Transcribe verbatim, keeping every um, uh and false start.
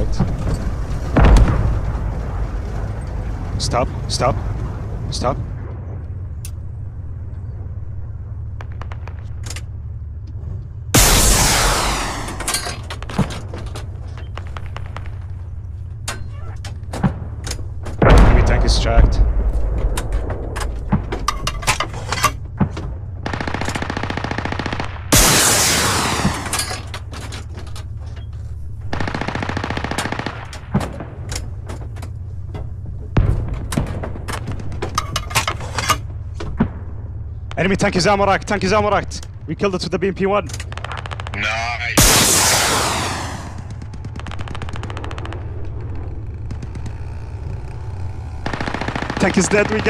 right. Stop, stop, stop. Enemy tank is tracked. Enemy tank is ammo racked, tank is ammo racked. We killed it with the B M P one. Nice. Tank is dead, we got